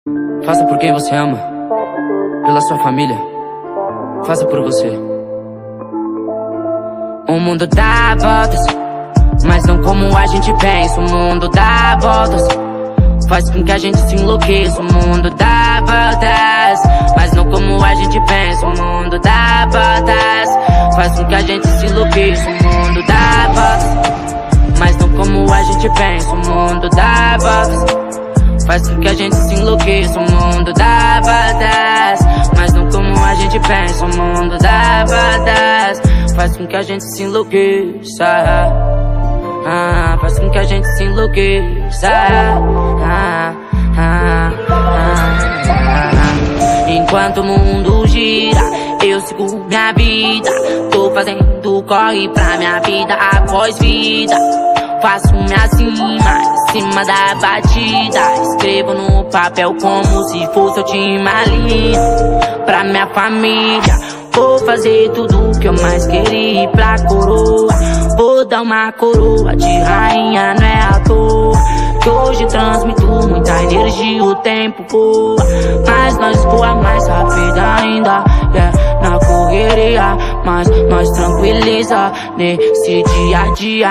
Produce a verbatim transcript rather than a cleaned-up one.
Faça por quem você ama, pela sua família. Faça por você. O mundo dá voltas, mas não como a gente pensa. O mundo dá voltas, faz com que a gente se enlouqueça. O mundo dá voltas, mas não como a gente pensa. O mundo dá voltas, faz com que a gente se enlouqueça. O mundo dá voltas, mas não como a gente pensa. O mundo dá voltas, faz com que a gente se enlouqueça. O mundo dá voltas, mas não como a gente pensa. O mundo dá voltas, faz com que a gente se enlouqueça. Ah, faz com que a gente se enlouqueça. Ah, ah, ah, ah. Enquanto o mundo gira, eu sigo minha vida. Tô fazendo corre pra minha vida após vida. Faço minha cima, em cima da batida. Escrevo no papel como se fosse a última linha. Pra minha família, vou fazer tudo o que eu mais queria pra coroa. Vou dar uma coroa de rainha, não é à toa que hoje transmito muita energia, o tempo voa, mas nós voa mais rápido ainda, yeah. Na correria, mas nós tranquiliza nesse dia a dia.